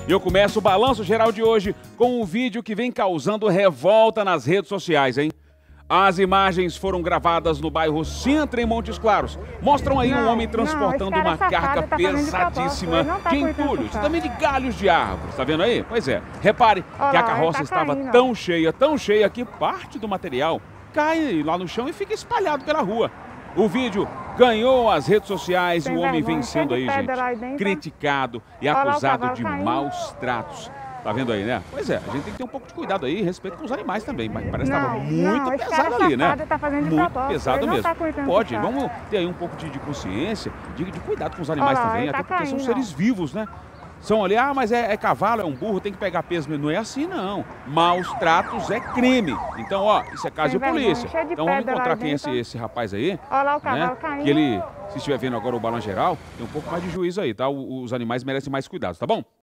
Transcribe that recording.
E eu começo o Balanço Geral de hoje com um vídeo que vem causando revolta nas redes sociais, hein? As imagens foram gravadas no bairro Sintra, em Montes Claros. Mostram aí um homem transportando uma carga pesadíssima de entulhos e também de galhos de árvores. Tá vendo aí? Pois é. Repare que a carroça estava tão cheia que parte do material cai lá no chão e fica espalhado pela rua. O vídeo ganhou as redes sociais e o homem vem sendo aí, gente, criticado e acusado de maus tratos. Tá vendo aí, né? Pois é, a gente tem que ter um pouco de cuidado aí, respeito com os animais também, mas parece que estava muito pesado ali, né? Muito pesado mesmo. Pode, vamos ter aí um pouco de consciência, de cuidado com os animais também, até porque são seres vivos, né? São ali, mas é cavalo, é um burro, tem que pegar peso, não é assim não. Maus tratos é crime. Então, ó, isso é caso de polícia. Então vamos encontrar quem é esse rapaz aí, né? Que ele, se estiver vendo agora o Balanço Geral, tem um pouco mais de juízo aí, tá? Os animais merecem mais cuidados, tá bom?